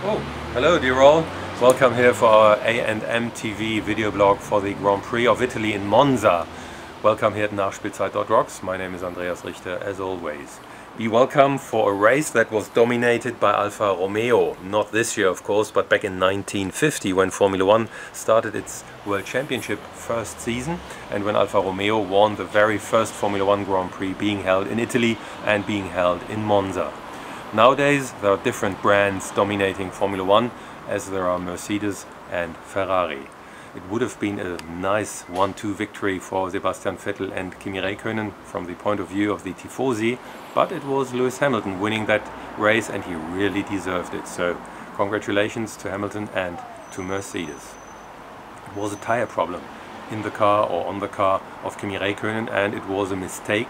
Oh, hello dear all. Welcome here for our A&M TV video blog for the Grand Prix of Italy in Monza. Welcome here at Nachspielzeit.rocks. My name is Andreas Richter, as always. Be welcome for a race that was dominated by Alfa Romeo. Not this year, of course, but back in 1950 when Formula One started its World Championship first season and when Alfa Romeo won the very first Formula One Grand Prix being held in Italy and being held in Monza. Nowadays there are different brands dominating Formula One, as there are Mercedes and Ferrari. It would have been a nice 1-2 victory for Sebastian Vettel and Kimi Räikkönen from the point of view of the Tifosi, but it was Lewis Hamilton winning that race and he really deserved it. So congratulations to Hamilton and to Mercedes. It was a tire problem in the car or on the car of Kimi Räikkönen, and it was a mistake,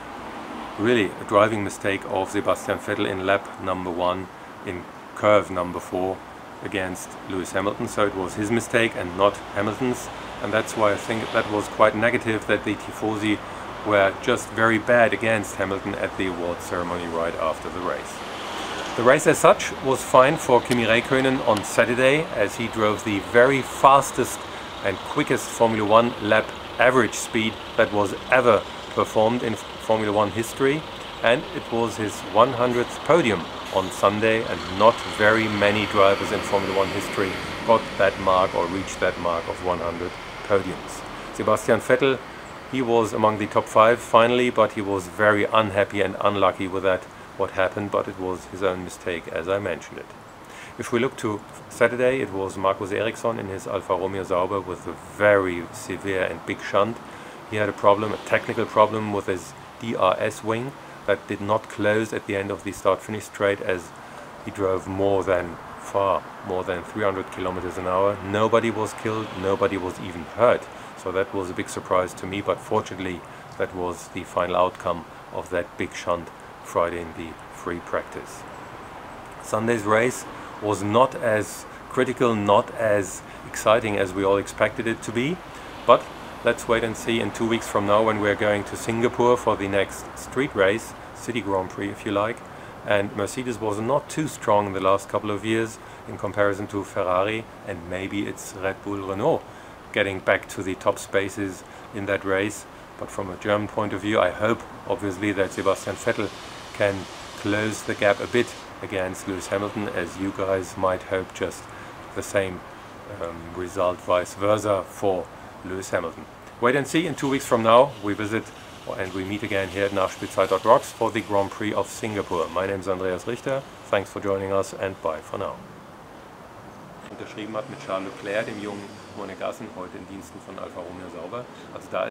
really a driving mistake of Sebastian Vettel in lap number 1 in curve number 4 against Lewis Hamilton. So it was his mistake and not Hamilton's, and that's why I think that was quite negative that the Tifosi were just very bad against Hamilton at the award ceremony right after the race. The race as such was fine for Kimi Räikkönen on Saturday, as he drove the very fastest and quickest Formula One lap average speed that was ever performed in Formula One history, and it was his 100th podium on Sunday, and not very many drivers in Formula One history got that mark or reached that mark of 100 podiums. Sebastian Vettel, he was among the top 5 finally, but he was very unhappy and unlucky with that what happened, but it was his own mistake, as I mentioned it. If we look to Saturday, it was Marcus Ericsson in his Alfa Romeo Sauber with a very severe and big shunt. He had a problem, a technical problem with his DRS wing that did not close at the end of the start-finish straight, as he drove far more than 300 kilometers an hour. Nobody was killed, nobody was even hurt. So that was a big surprise to me, but fortunately that was the final outcome of that big shunt Friday in the free practice. Sunday's race was not as critical, not as exciting as we all expected it to be, but let's wait and see in 2 weeks from now when we're going to Singapore for the next street race, City Grand Prix if you like. And Mercedes was not too strong in the last couple of years in comparison to Ferrari, and maybe it's Red Bull Renault getting back to the top spaces in that race. But from a German point of view, I hope obviously that Sebastian Vettel can close the gap a bit against Lewis Hamilton, as you guys might hope just the same result vice versa for Lewis Hamilton. Wait and see, in 2 weeks from now we visit and we meet again here at Nachspielzeit.rocks for the Grand Prix of Singapore. My name is Andreas Richter, thanks for joining us and bye for now. Unterschrieben hat mit Charles Leclerc, dem jungen Monegassen, heute in Diensten von Alfa Romeo Sauber. Also da